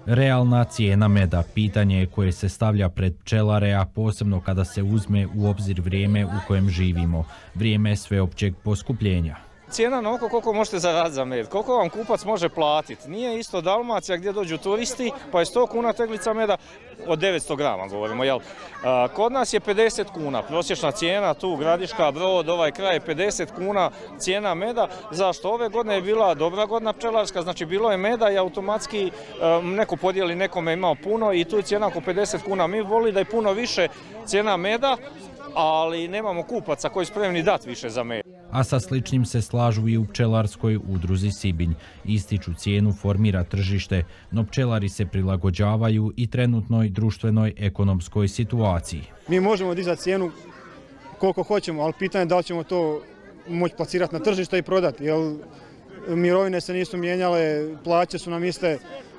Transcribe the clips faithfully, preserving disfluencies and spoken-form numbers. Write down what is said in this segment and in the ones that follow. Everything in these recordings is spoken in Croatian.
Realna cijena meda pitanje je koje se stavlja pred pčelare, a posebno kada se uzme u obzir vrijeme u kojem živimo, vrijeme sveopćeg poskupljenja. Cijena na oko koliko možete zaraditi za med, koliko vam kupac može platiti. Nije isto Dalmacija gdje dođu turisti pa je sto kuna teglica meda od devetsto grama govorimo. Jel? Kod nas je pedeset kuna, prosječna cijena tu Gradiška, Brod, ovaj kraj je pedeset kuna cijena meda. Zašto? Ove godine je bila dobra godina pčelarska, znači bilo je meda i automatski neko podijeli, nekome imao puno i tu je cijena oko pedeset kuna. Mi voli da je puno više cijena meda, ali nemamo kupaca koji su spremni dati više za med. A sa sličnim se slažu i u pčelarskoj udruzi Sibinj. Ističu cijenu formira tržište, no pčelari se prilagođavaju i trenutnoj društvenoj ekonomskoj situaciji. Mi možemo dizati cijenu koliko hoćemo, ali pitanje je da li ćemo to moći plasirati na tržište i prodati. Jer mirovine se nisu mijenjale, plaće su nam iste,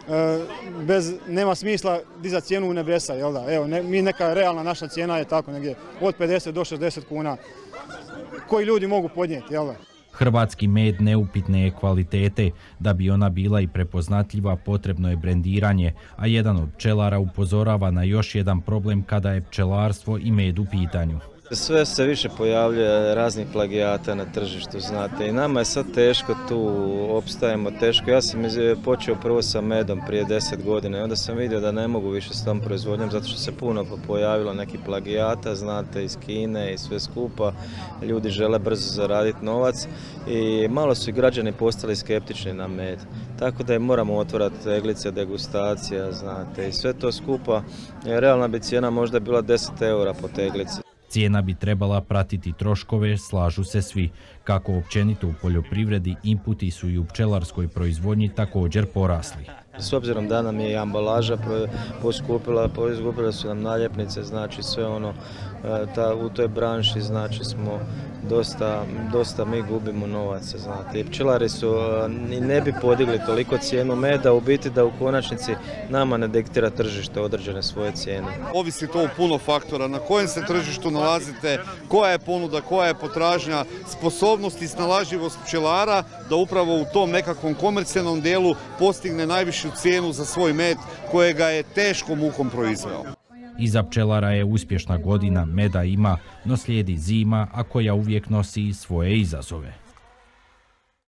bez, nema smisla dizati cijenu u nebesa. Jel da? Evo, ne, mi neka realna naša cijena je tako negdje od pedeset do šezdeset kuna. Koji ljudi mogu podnijeti, jel da? Hrvatski med neupitne je kvalitete. Da bi ona bila i prepoznatljiva, potrebno je brendiranje, a jedan od pčelara upozorava na još jedan problem kada je pčelarstvo i med u pitanju. Sve se više pojavljuje raznih plagijata na tržištu, znate, i nama je sad teško tu, opstajemo teško. Ja sam počeo prvo sa medom prije deset godina i onda sam vidio da ne mogu više s tom proizvodnjom zato što se puno pojavilo nekih plagijata, znate, iz Kine i sve skupa. Ljudi žele brzo zaraditi novac i malo su i građani postali skeptični na med. Tako da je moramo otvorati teglice, degustacija, znate, i sve to skupa. Realna bi cijena možda bila deset eura po teglici. Cijena bi trebala pratiti troškove, slažu se svi. Kako općenito u poljoprivredi, inputi su i u pčelarskoj proizvodnji također porasli. S obzirom da nam je i ambalaža poskupila, poskupile su nam naljepnice, znači sve ono ta, u toj branši, znači smo dosta, dosta mi gubimo novaca, znate. I pčelari su ne bi podigli toliko cijenu meda, u biti da u konačnici nama ne diktira tržište određene svoje cijene. Ovisi to u puno faktora, na kojem se tržištu nalazite, koja je ponuda, koja je potražnja, sposobnost i snalažljivost pčelara da upravo u tom nekakvom komercijalnom dijelu postigne najvišu cijenu za svoj med kojega je teškom mukom proizveo. Iza pčelara je uspješna godina, meda ima, no slijedi zima, a koja uvijek nosi svoje izazove.